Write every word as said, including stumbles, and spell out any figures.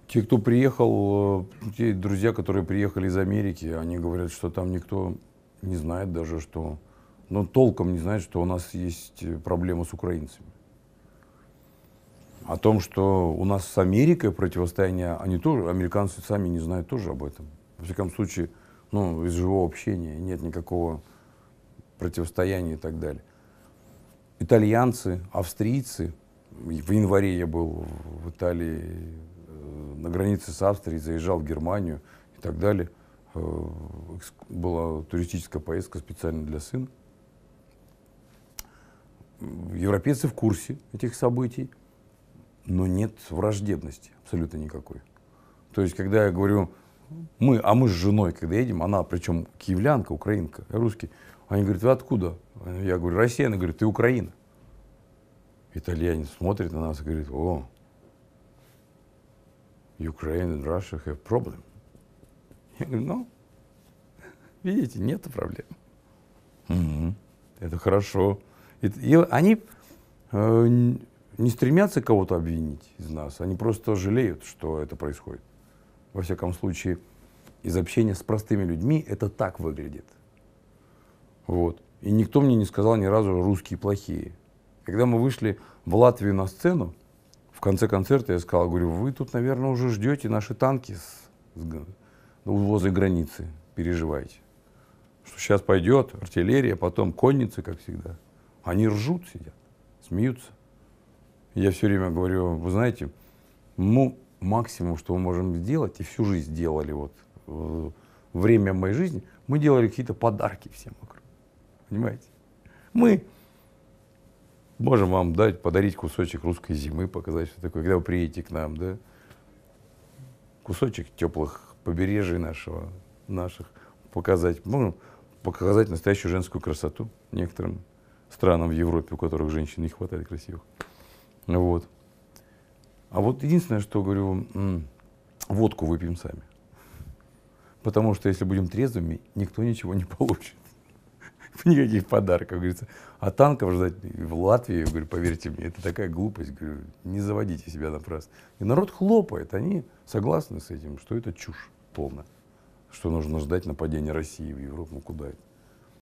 Те, кто приехал, э, те друзья, которые приехали из Америки, они говорят, что там никто не знает даже, что, ну, толком не знает, что у нас есть проблемы с украинцами. О том, что у нас с Америкой противостояние, они тоже, американцы сами не знают тоже об этом. Во всяком случае, ну, из живого общения нет никакого противостояния и так далее. Итальянцы, австрийцы, в январе я был в Италии, э, на границе с Австрией, заезжал в Германию и так далее. Э, была туристическая поездка специально для сына. Европейцы в курсе этих событий, но нет враждебности абсолютно никакой. То есть, когда я говорю, мы, а мы с женой, когда едем, она, причем киевлянка, украинка, я русский, они говорят, вы откуда? Я говорю, Россия. Она говорит, ты Украина. Итальянец смотрит на нас и говорит, о, Ukraine and Russia have problem. Я говорю, ну, видите, нет проблем. Угу. Это хорошо. И, и они э, не стремятся кого-то обвинить из нас, они просто жалеют, что это происходит. Во всяком случае, из общения с простыми людьми это так выглядит. Вот. И никто мне не сказал ни разу, русские плохие. Когда мы вышли в Латвию на сцену, в конце концерта я сказал, говорю, вы тут, наверное, уже ждете наши танки с, с, возле границы, переживаете. Что сейчас пойдет артиллерия, потом конницы, как всегда. Они ржут, сидят, смеются. И я все время говорю, вы знаете, мы максимум, что мы можем сделать, и всю жизнь делали, вот, э, время моей жизни, мы делали какие-то подарки всем вокруг. Понимаете? Мы можем вам дать, подарить кусочек русской зимы, показать, что такое, когда вы приедете к нам, да? Кусочек теплых побережий нашего, наших, показать. Можем показать настоящую женскую красоту некоторым странам в Европе, у которых женщин не хватает красивых. Вот. А вот единственное, что говорю, м-м, водку выпьем сами. Потому что если будем трезвыми, никто ничего не получит. Никаких подарков, говорится. А танков ждать в Латвии, говорю, поверьте мне, это такая глупость, говорю, не заводите себя напрасно. И народ хлопает, они согласны с этим, что это чушь полная, что нужно ждать нападения России в Европу, ну куда это.